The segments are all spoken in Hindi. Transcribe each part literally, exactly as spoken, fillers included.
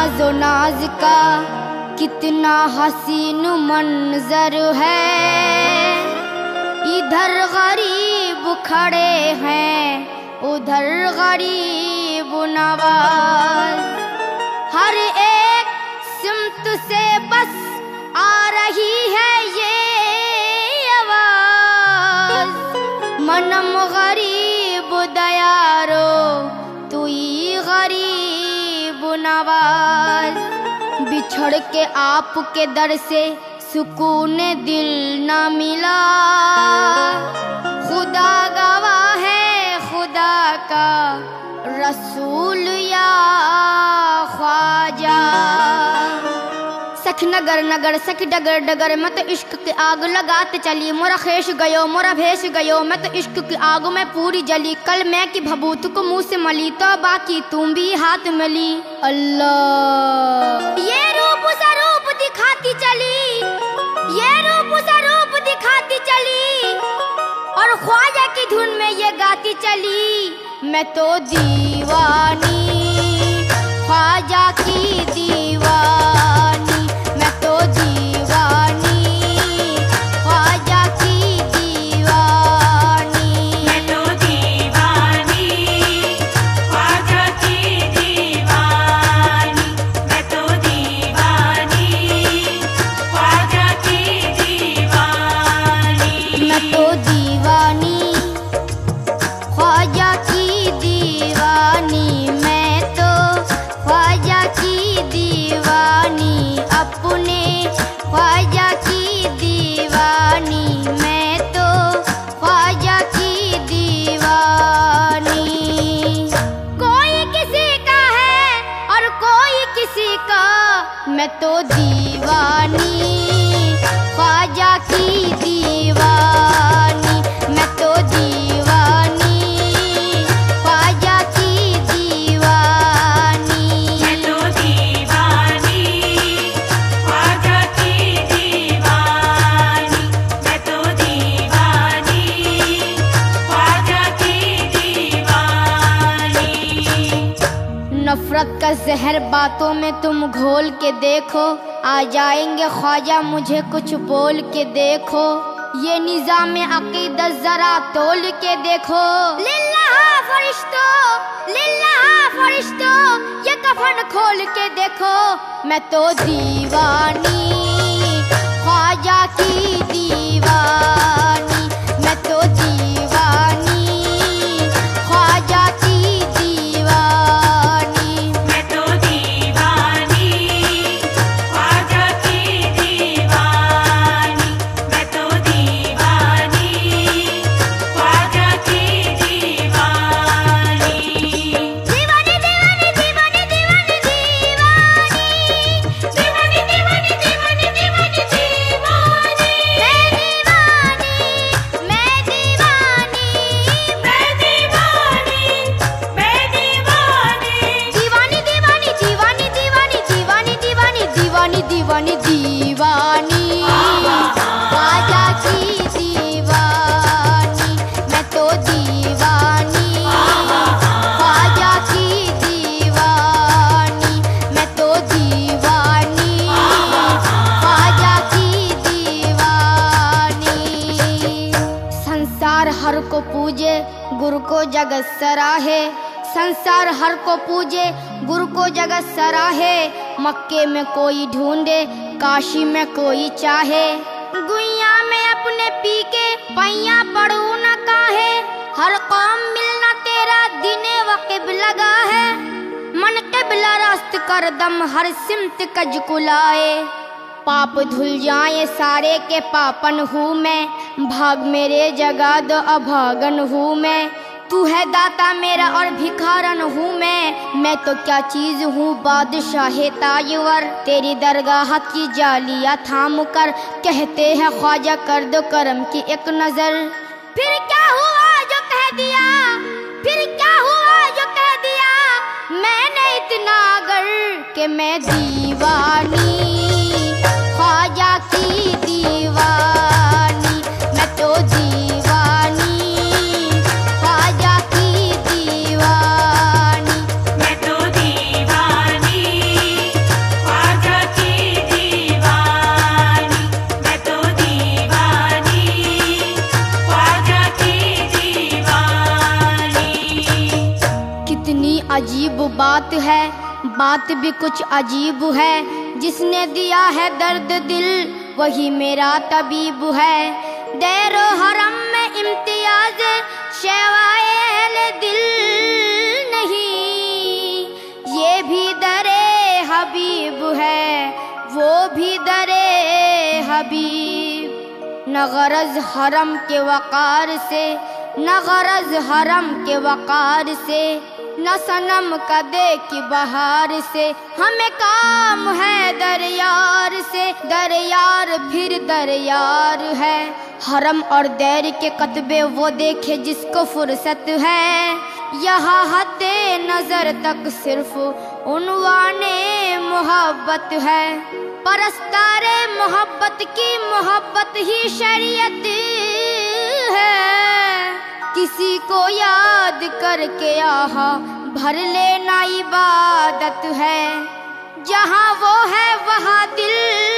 नाजो नाज का कितना हसीन मंजर है। इधर गरीब खड़े हैं उधर गरीब नवाज। हर एक सिमत से बस आ रही है ये आवाज। मनम गरीब दयारो तुई गरीब नवाज। बिछड़ के आपके दर से सुकून दिल न मिला। खुदा गवाह है खुदा का रसूल या ख्वाजा। सख नगर नगर सख डगर डगर मैं तो इश्क की आग लगाते चली। मोरा खेश गयो मोरा भेष गयो मैं तो इश्क की आग में पूरी जली। कल मैं की भभूत को मुंह से मली तो बाकी तुम भी हाथ में ली। अल्लाह ये रूप सा रूप दिखाती चली, ये रूप सा रूप दिखाती चली और ख्वाजा की धुन में ये गाती चली। मैं तो दीवानी ख्वाजा की दीवानी। मैं तो दीवानी ख्वाजा की दीवानी। मैं तो दीवानी ख्वाजा की दीवानी। मैं तो दीवानी ख्वाजा की दीवानी। मैं तो दीवानी ख्वाजा की दीवानी। मैं तो ख्वाजा की दीवानी अपने ख्वाजा की दीवानी। मैं तो ख्वाजा की दीवानी। कोई किसी का है और कोई किसी का। मैं तो दीवानी ख्वाजा की दीवानी। मैं तो दीवानी ख्वाजा की दीवानी। मैं तो दीवानी ख्वाजा की दीवानी। मैं तो दीवानी ख्वाजा की दीवानी। नफरत का जहर बातों में तुम घोल के देखो। आ जाएंगे ख्वाजा मुझे कुछ बोल के देखो। ये निज़ाम अकीदत जरा तोल के देखो। लिल्लाह फरिश्तो लिल्लाह फरिश्तो ये कफन खोल के देखो। मैं तो दीवानी ख्वाजा की दीवानी। मैं तो दीवानी ख्वाजा की दीवानी। मैं तो दीवानी ख्वाजा की दीवानी। मैं तो दीवानी ख्वाजा की दीवानी। दीवानी दीवानी दीवानी दीवानी दीवानी। दीवानी दीवानी दीवानी दीवानी दीवानी। मैं दीवानी मैं दीवानी मैं दीवानी मैं दीवानी। दीवानी दीवानी दीवानी दीवानी दीवानी दीवानी दीवानी दीवानी ख्वाजा की दीवानी। मैं तो दीवानी ख्वाजा की दीवानी। मैं तो दीवानी ख्वाजा की दीवानी। संसार हर को पूजे गुरु को जगत सराहे। संसार हर को पूजे गुरु को जगत सराहे। मक्के में कोई ढूंढे काशी में कोई चाहे। गुइया में अपने पी के पैया पड़ू न काहे। हर कौम मिलना तेरा दिने वक़िब लगा है। मन क़िबला रास्त कर दम हर सिमत कज कुलाए। पाप धुल जाए सारे के पापन हूँ मैं। भाग मेरे जगा दो अभागन हूँ मैं। तू है दाता मेरा और भिखारन हूँ मैं। मैं तो क्या चीज हूँ बादशाह ताजवर। तेरी दरगाह की जालियाँ थाम कर कहते हैं ख्वाजा कर दो करम की एक नजर। फिर क्या हुआ जो कह दिया, फिर क्या हुआ जो कह दिया मैंने इतना गर के मैं दीवानी ख्वाजा की दीवानी। मैं तो दीवानी ख्वाजा की दीवानी। मैं तो दीवानी कितनी अजीब बात है, बात भी कुछ अजीब है। जिसने दिया है दर्द दिल वही मेरा तबीब है। दैरो हरम में इम्तियाज शवायल दिल नहीं, ये भी दरे हबीब है वो भी दरे हबीब। न गरज हरम के वकार से, न गरज हरम के वकार से, न सनम कदे की बहार से। हमें काम है दरयार से, दरयार फिर दरयार है। हरम और दैर के कतबे वो देखे जिसको फुर्सत है। यहाँ हद्दे नजर तक सिर्फ उन्वाने मोहब्बत है। परस्तारे मोहब्बत की मोहब्बत ही शरीयत है। किसी को याद करके आहा भर लेना इबादत है। जहाँ वो है वहाँ दिल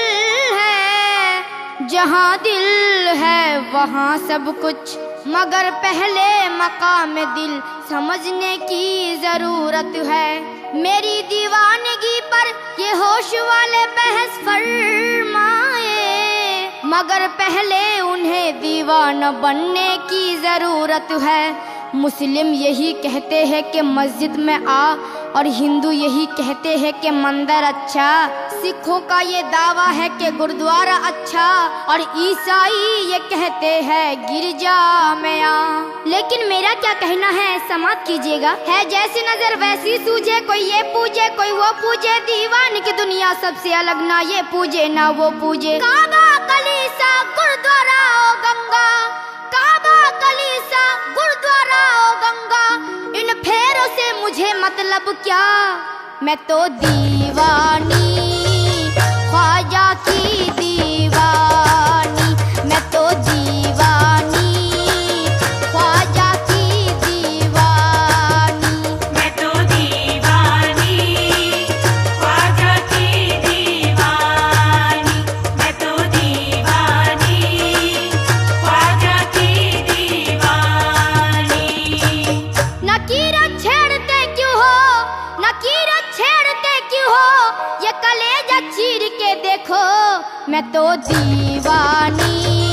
है, जहाँ दिल है वहाँ सब कुछ। मगर पहले मकाम दिल समझने की जरूरत है। मेरी दीवानगी पर ये होश वाले बहस फरमाए, मगर पहले उन्हें दीवाना बनने की जरूरत है। मुस्लिम यही कहते हैं कि मस्जिद में आ, और हिंदू यही कहते हैं कि मंदिर अच्छा। सिखों का ये दावा है कि गुरुद्वारा अच्छा, और ईसाई ये कहते हैं गिरजा में आ। लेकिन मेरा क्या कहना है समाप्त कीजिएगा। है जैसी नजर वैसी सूझे, कोई ये पूजे कोई वो पूजे। दीवान की दुनिया सबसे अलग, ना ये पूजे ना वो पूजे। काबा कलीसा गुरुद्वारा ओ गंगा, काबा कलीसा गुरुद्वारा ओ गंगा। इन फेरों से मुझे मतलब क्या, मैं तो दीवानी ख्वाजा की दीवानी। मैं तो दीवानी ख्वाजा की दीवानी। मैं तो दीवानी ख्वाजा की दीवानी। मैं तो दीवानी ख्वाजा की दीवानी। नकीरत छेड़ते क्यों हो, नकीरत छेड़ते क्यों हो, ये कलेजा चीर के देखो। मैं तो दीवानी